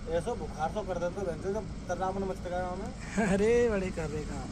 ऐसा बुखार तो कर देते हैं जब तर्राम मच का काम है। अरे बड़े कर रहे काम।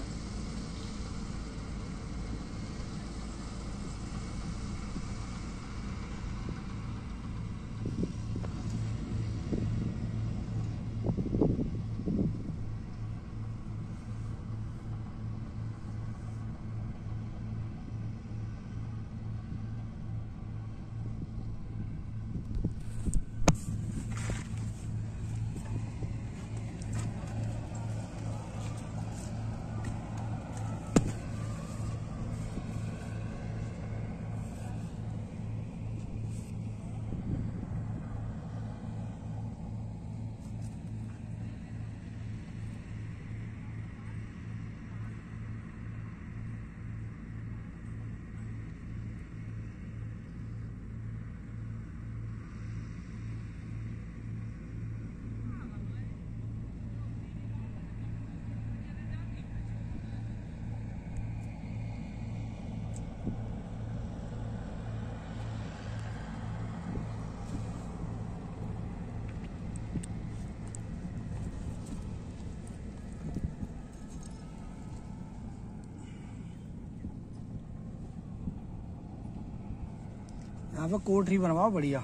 यहाँ पे कोठरी बनवाओ बढ़िया।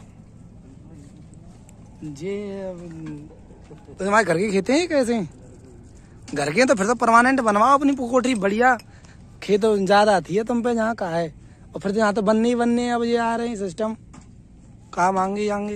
जे तो हमारे घर के खेते हैं कैसे घर के, तो फिर तो परमानेंट बनवाओ अपनी कोठरी बढ़िया। खेत ज्यादा आती है तुम पे जहाँ का है, और फिर यहाँ तो बनने ही बनने अब ये आ रहे हैं सिस्टम, कहाँ मांगे जाएंगे।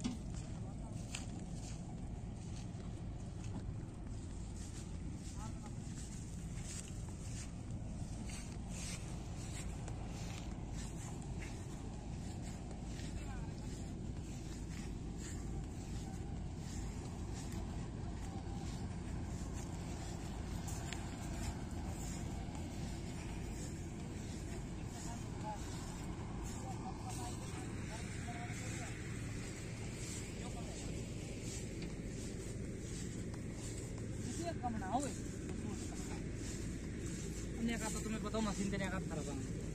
का तो तुम्हें बताओ मशीन देने का था।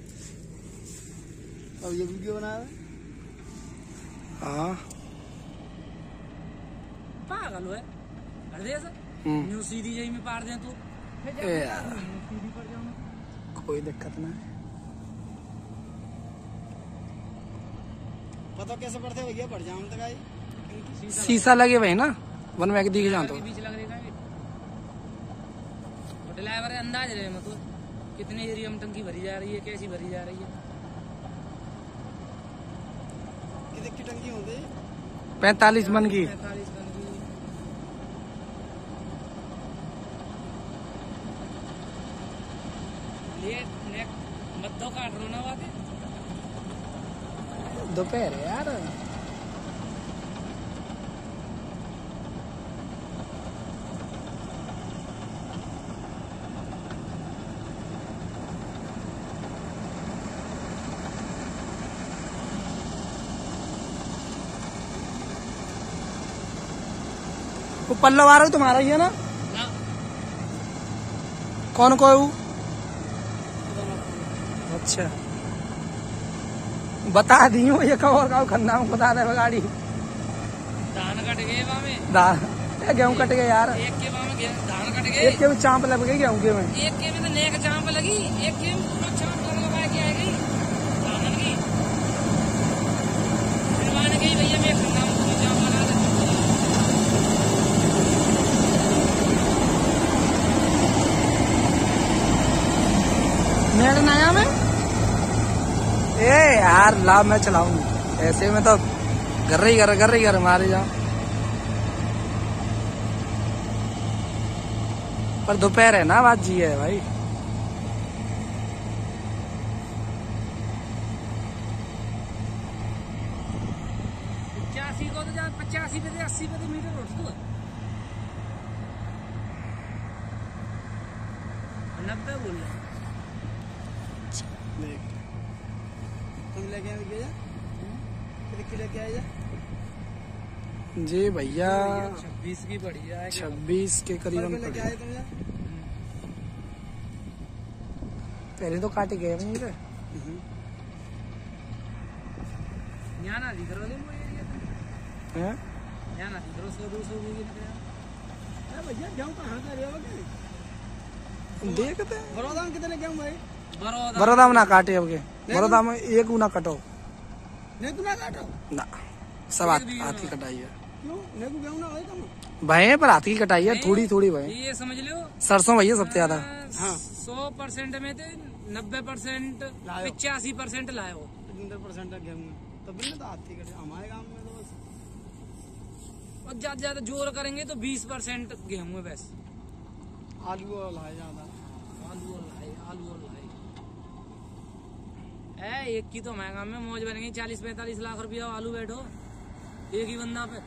अब ये वीडियो बना रहा है। हाँ पागल है कर दे सर न्यू सीधी जई में पार दे तो सीधी पर जाऊं कोई दिक्कत ना है। पता कैसे पड़ते भैया बढ़ जाऊं तक आई शीशा लगे भाई ना वन में दिखे जान तो बीच लग रहेगा ड्राइवर अंदाज रहे मतलब कितनी एरिया में टंकी भरी जा रही है, कैसी भरी जा रही है। कितने की टंकी होती है? 45 मन की। 45 मन की। ये मद्दों काट रो ना बात दोपहर है यार। वो पल्लव आ रहा है तुम्हारा ही है ना? कौन को है वो? अच्छा बता दी हूँ ये कब और का खन्ना में बता दे गाड़ी। धान कट गए में धान गेहूँ कट गए यार। एक के में धान कट गए, एक के में चांप लग गई गेहूँ के में, एक के में तो नेक चांप लगी, एक के में पूरा चांप लगा के आ गई धान की। फिर मान गई भैया मैं खन्ना में पूरा चांप लगा दे। मेरे नया में ए यार ला मैं चलाऊंगी ऐसे में तो घर ही घर मारे जाओ। पर दोपहर है ना बात जी है भाई। को तो 85 पे 80 पे मीटर उठ तो 90 बोल रहे तुम लेके आए लेके आए जी भैया 26 की बढ़िया है, 26 के करीबन लेके आए तुम पहले तो काटे गए नहीं रे यहाँ ना दिख रहा है जाना 100-200 भी भैया गेहूँ कहाँ का रहे हो? देखते हैं बड़ौदा में कितने गेहूँ भाई? बड़ौदा में ना काटे अब के, बड़ौदा में एक ना कटो नहीं तू ना काटो ना, सब हाथ की कटाई है। क्यों? नहीं तू गेहूँ ना भाई कम भये पर हाथ की कटाई है, थोड़ी थोड़ी भये। ये समझ लो सरसों भैया सबसे ज्यादा। हाँ 100% में थे 90% 85% लाए हो। 70% गेहूँ है तब भी तो हाथ की कटे हमारे गाँव में तो बस और ज्यादा जोर करेंगे तो 20% गेहूं है बस। आलू और लाए ज्यादा। आलू और लाए एक की तो हमारे गाँव में मौज बनेगी 40-45 लाख रुपया आलू बैठो एक ही बंदा पे।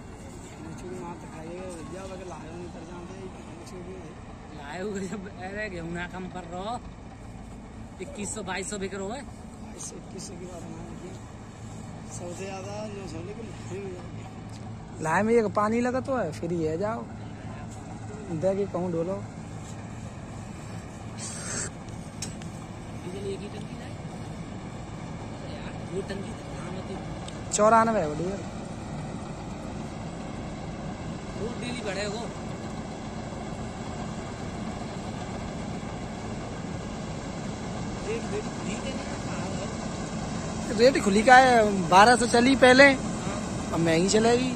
लाए हो जब अरे गेहूं ना कम कर रहो 2100-2200 बिक रहा है। 2100 की बात हमारे सबसे ज्यादा 900 लेकिन लाए में एक पानी लगा तो है फिर ये जाओ दे के कहूँ डोलो। डीजल एक ही टंकी लाए यार, 2 टंकी 94 है बढ़िया। रोड डेली बढ़ेगा। रेट खुली का है 1200 चली पहले, अब महंगी चलेगी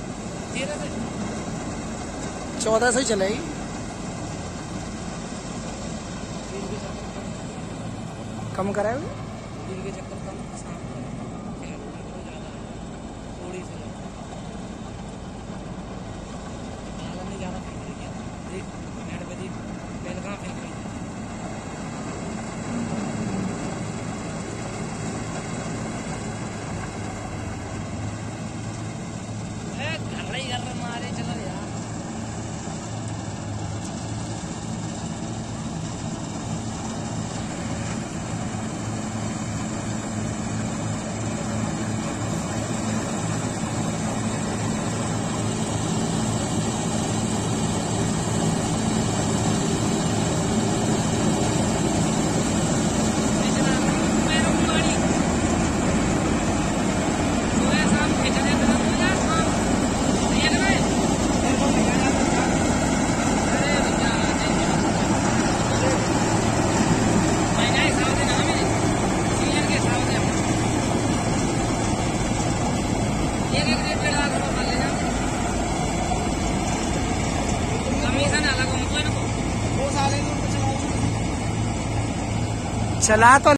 1400 ही चलेगी। कम कराए दिन के चक्कर कम थोड़ी सी ज्यादा फेंक रही है। देख नेट पे देख बेल कहाँ फेंक रही है। घर मारे चलो यार। चला तो